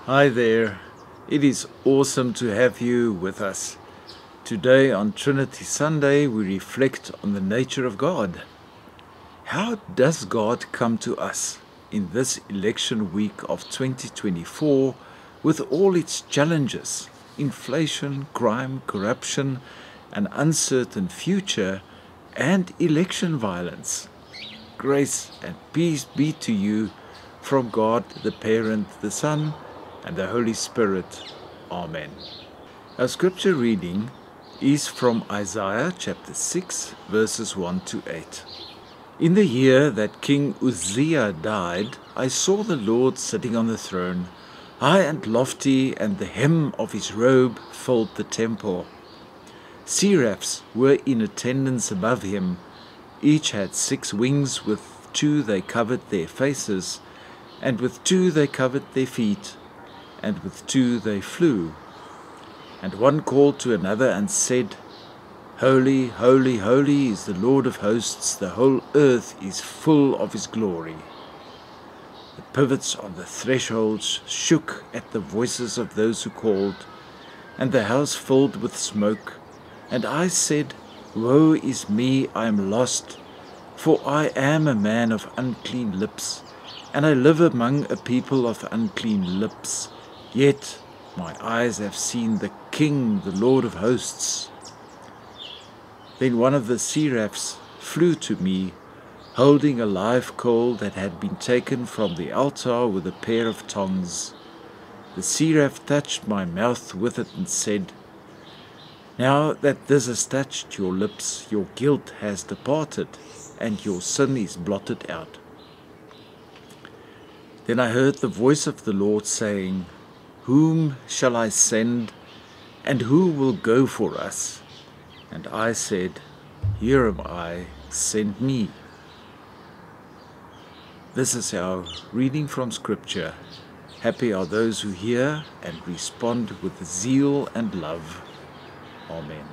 Hi there. It is awesome to have you with us. Today on Trinity Sunday, we reflect on the nature of God. How does God come to us in this election week of 2024 with all its challenges, inflation, crime, corruption, an uncertain future, and election violence? Grace and peace be to you from God, the Parent, the Son, and the Holy Spirit. Amen. Our scripture reading is from Isaiah chapter 6, verses 1 to 8. In the year that King Uzziah died, I saw the Lord sitting on the throne, high and lofty, and the hem of his robe filled the temple. Seraphs were in attendance above him. Each had 6 wings, with 2 they covered their faces, and with 2 they covered their feet, and with 2 they flew. And one called to another and said, Holy, holy, holy is the Lord of hosts, the whole earth is full of his glory. The pivots on the thresholds shook at the voices of those who called, and the house filled with smoke. And I said, Woe is me, I am lost, for I am a man of unclean lips, and I live among a people of unclean lips. Yet my eyes have seen the King, the Lord of hosts. Then one of the seraphs flew to me, holding a live coal that had been taken from the altar with a pair of tongs. The seraph touched my mouth with it and said, Now that this has touched your lips, your guilt has departed, and your sin is blotted out. Then I heard the voice of the Lord saying, Whom shall I send, and who will go for us? And I said, Here am I, send me. This is our reading from Scripture. Happy are those who hear and respond with zeal and love. Amen.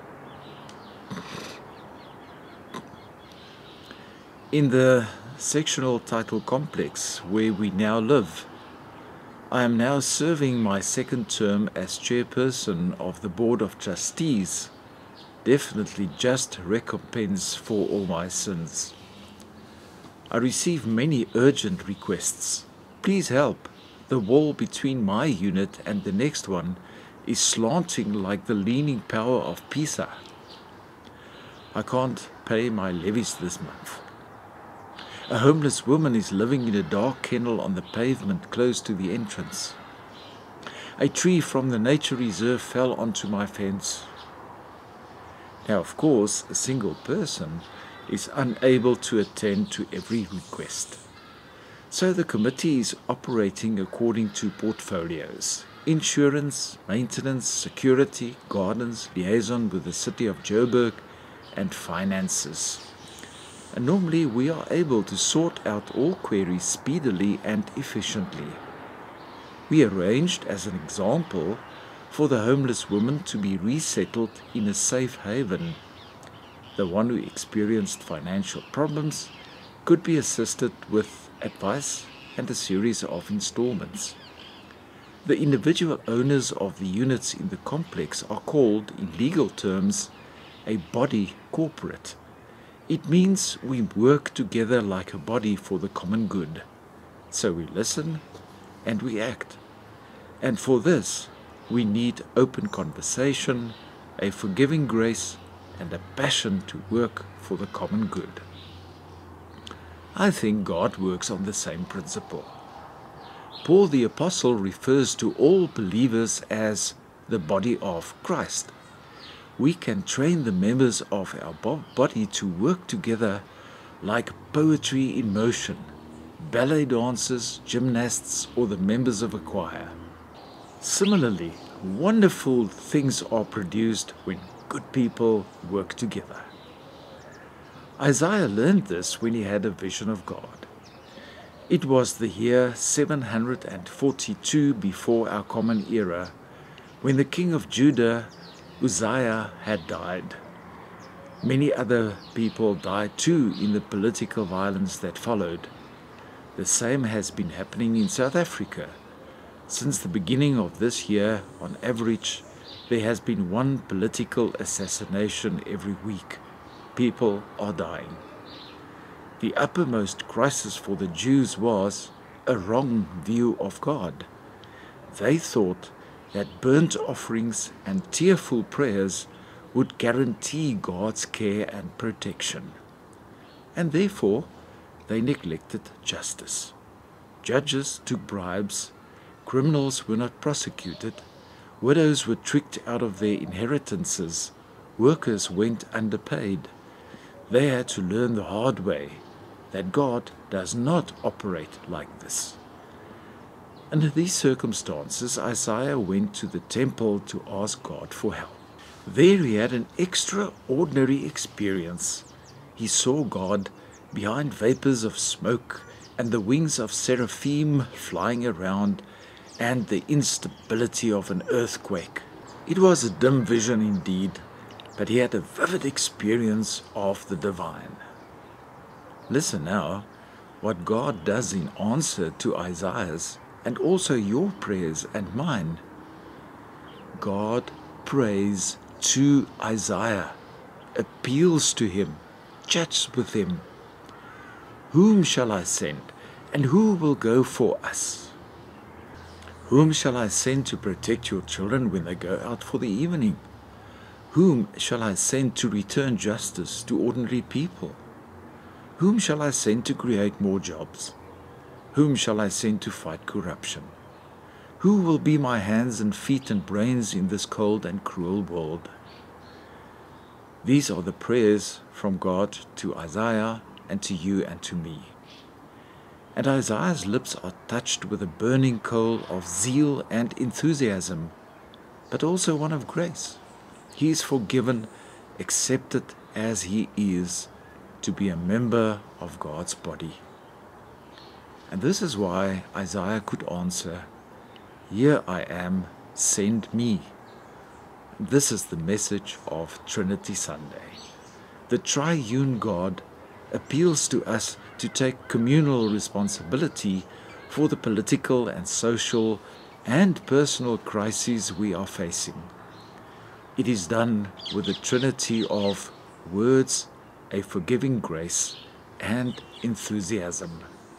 In the sectional title complex where we now live, I am now serving my 2nd term as chairperson of the Board of Trustees. Definitely just recompense for all my sins. I receive many urgent requests. Please help. The wall between my unit and the next one is slanting like the leaning tower of Pisa. I can't pay my levies this month. A homeless woman is living in a dark kennel on the pavement close to the entrance. A tree from the nature reserve fell onto my fence. Now, of course, a single person is unable to attend to every request. So the committee is operating according to portfolios: insurance, maintenance, security, gardens, liaison with the city of Joburg, and finances. And normally we are able to sort out all queries speedily and efficiently. We arranged, as an example, for the homeless woman to be resettled in a safe haven. The one who experienced financial problems could be assisted with advice and a series of installments. The individual owners of the units in the complex are called, in legal terms, a body corporate. It means we work together like a body for the common good. So we listen and we act. And for this, we need open conversation, a forgiving grace, and a passion to work for the common good. I think God works on the same principle. Paul the Apostle refers to all believers as the body of Christ. We can train the members of our body to work together like poetry in motion, ballet dancers, gymnasts, or the members of a choir. Similarly, wonderful things are produced when good people work together. Isaiah learned this when he had a vision of God. It was the year 742 before our common era, when the king of Judah, Uzziah, had died. Many other people died too in the political violence that followed. The same has been happening in South Africa. Since the beginning of this year, on average, there has been one political assassination every week. People are dying. The uppermost crisis for the Jews was a wrong view of God. They thought that burnt offerings and tearful prayers would guarantee God's care and protection. And therefore, they neglected justice. Judges took bribes, criminals were not prosecuted, widows were tricked out of their inheritances, workers went underpaid. They had to learn the hard way that God does not operate like this. Under these circumstances, Isaiah went to the temple to ask God for help. There he had an extraordinary experience. He saw God behind vapors of smoke and the wings of seraphim flying around and the instability of an earthquake. It was a dim vision indeed, but he had a vivid experience of the divine. Listen now what God does in answer to Isaiah's and also your prayers and mine. God prays to Isaiah, appeals to him, chats with him. Whom shall I send, and who will go for us? Whom shall I send to protect your children when they go out for the evening? Whom shall I send to return justice to ordinary people? Whom shall I send to create more jobs? Whom shall I send to fight corruption? Who will be my hands and feet and brains in this cold and cruel world? These are the prayers from God to Isaiah and to you and to me. And Isaiah's lips are touched with a burning coal of zeal and enthusiasm, but also one of grace. He is forgiven, accepted as he is, to be a member of God's body. And this is why Isaiah could answer, "Here I am, send me." This is the message of Trinity Sunday. The triune God appeals to us to take communal responsibility for the political and social and personal crises we are facing. It is done with a trinity of words, a forgiving grace, and enthusiasm.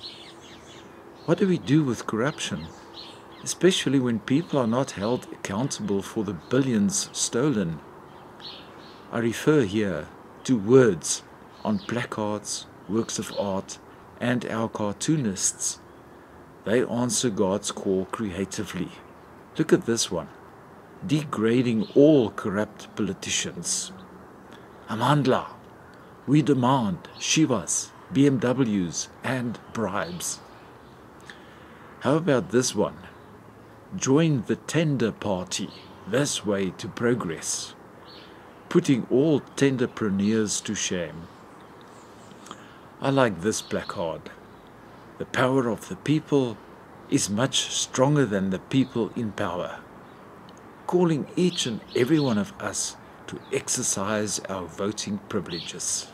What do we do with corruption, especially when people are not held accountable for the billions stolen? I refer here to words on placards, works of art, and our cartoonists. They answer God's call creatively. Look at this one, degrading all corrupt politicians. Amandla, we demand Shivas, BMWs, and bribes. How about this one? Join the tender party, this way to progress, putting all tenderpreneurs to shame. I like this placard. The power of the people is much stronger than the people in power, calling each and every one of us to exercise our voting privileges.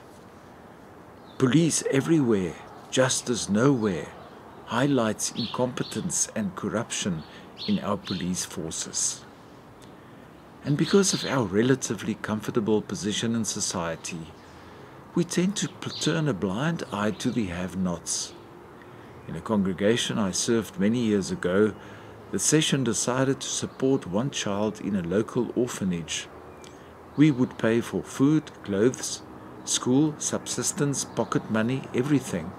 Police everywhere, justice nowhere, highlights incompetence and corruption in our police forces. And because of our relatively comfortable position in society, we tend to turn a blind eye to the have-nots. In a congregation I served many years ago, the session decided to support one child in a local orphanage. We would pay for food, clothes, school, subsistence, pocket money, everything.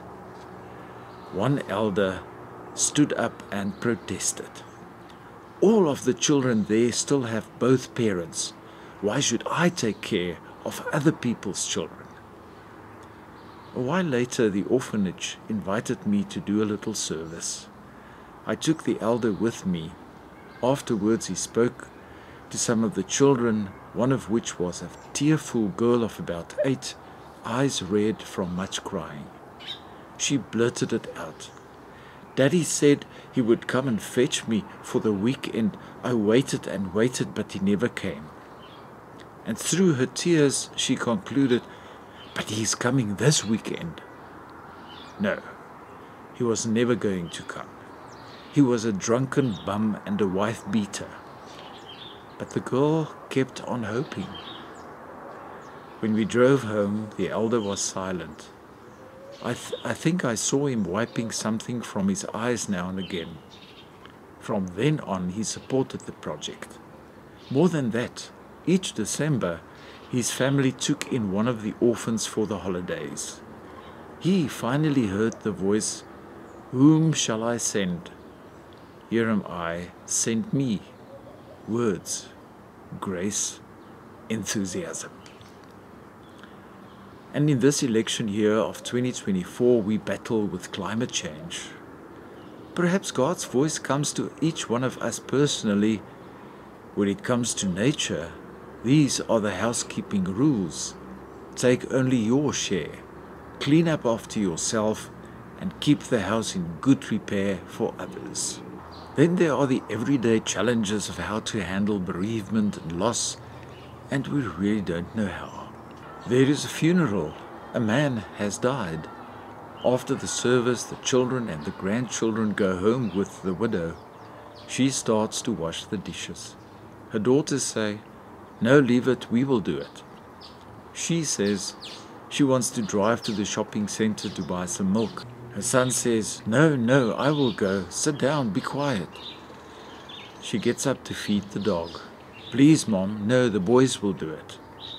One elder stood up and protested. All of the children there still have both parents. Why should I take care of other people's children? A while later, the orphanage invited me to do a little service. I took the elder with me. Afterwards, he spoke to some of the children, one of which was a tearful girl of about 8, eyes red from much crying. She blurted it out. "Daddy said he would come and fetch me for the weekend. I waited and waited, but he never came." And through her tears, she concluded, "But he's coming this weekend." No, he was never going to come. He was a drunken bum and a wife-beater. But the girl kept on hoping. When we drove home, the elder was silent. I think I saw him wiping something from his eyes now and again. From then on, he supported the project. More than that, each December, his family took in one of the orphans for the holidays. He finally heard the voice, "Whom shall I send? Here am I, send me." Words, grace, enthusiasm. And in this election year of 2024, we battle with climate change. Perhaps God's voice comes to each one of us personally. When it comes to nature, these are the housekeeping rules. Take only your share, clean up after yourself, and keep the house in good repair for others. Then there are the everyday challenges of how to handle bereavement and loss, and we really don't know how. There is a funeral. A man has died. After the service, the children and the grandchildren go home with the widow. She starts to wash the dishes. Her daughters say, "No, leave it, we will do it." She says she wants to drive to the shopping center to buy some milk. Her son says, No, I will go. Sit down, be quiet." She gets up to feed the dog. "Please, Mom, no, the boys will do it."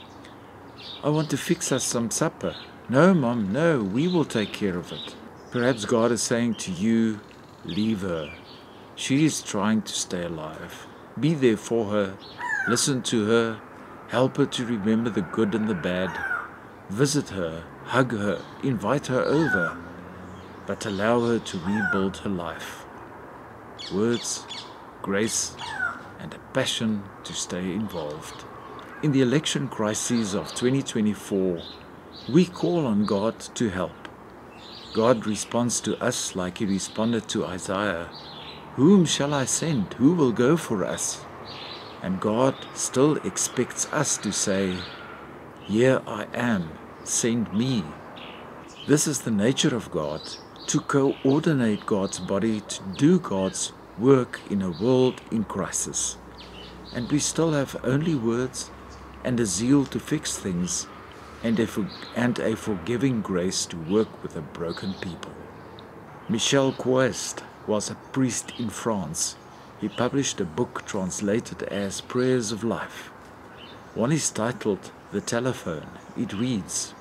"I want to fix us some supper." "No, Mom, no, we will take care of it." Perhaps God is saying to you, leave her. She is trying to stay alive. Be there for her. Listen to her. Help her to remember the good and the bad. Visit her, hug her, invite her over. But allow her to rebuild her life. Words, grace, and a passion to stay involved. In the election crises of 2024, we call on God to help. God responds to us like He responded to Isaiah. "Whom shall I send? Who will go for us?" And God still expects us to say, "Here I am, send me." This is the nature of God, to coordinate God's body, to do God's work in a world in crisis. And we still have only words and a zeal to fix things, and a forgiving grace to work with a broken people. Michel Quest was a priest in France. He published a book translated as Prayers of Life. One is titled The Telephone. It reads,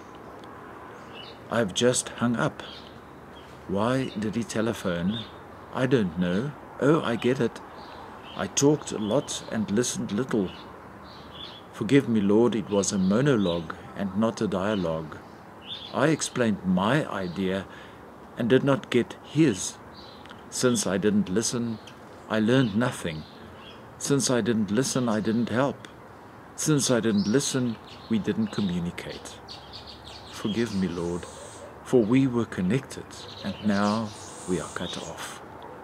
"I've just hung up." Why did he telephone? I don't know. Oh, I get it. I talked a lot and listened little. Forgive me, Lord, it was a monologue and not a dialogue. I explained my idea and did not get his. Since I didn't listen, I learned nothing. Since I didn't listen, I didn't help. Since I didn't listen, we didn't communicate. Forgive me, Lord, for we were connected and now we are cut off.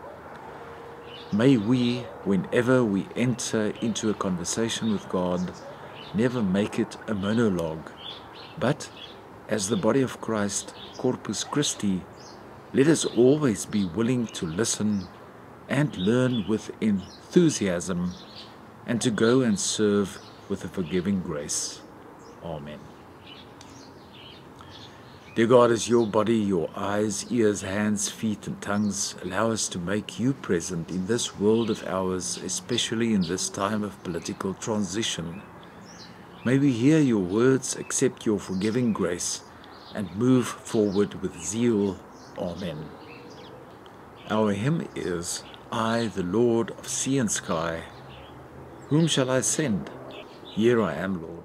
May we, whenever we enter into a conversation with God, never make it a monologue, but as the body of Christ, Corpus Christi, let us always be willing to listen and learn with enthusiasm and to go and serve with a forgiving grace. Amen. Dear God, as your body, your eyes, ears, hands, feet and tongues allow us to make you present in this world of ours, especially in this time of political transition. May we hear your words, accept your forgiving grace, and move forward with zeal. Amen. Our hymn is, "I, the Lord of sea and sky, whom shall I send? Here I am, Lord."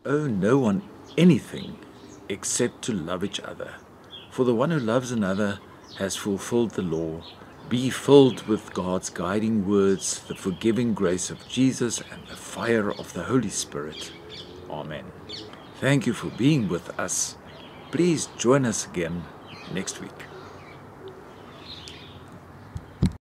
owe no one anything except to love each other. For the one who loves another has fulfilled the law. Be filled with God's guiding words, the forgiving grace of Jesus, and the fire of the Holy Spirit. Amen. Thank you for being with us. Please join us again next week.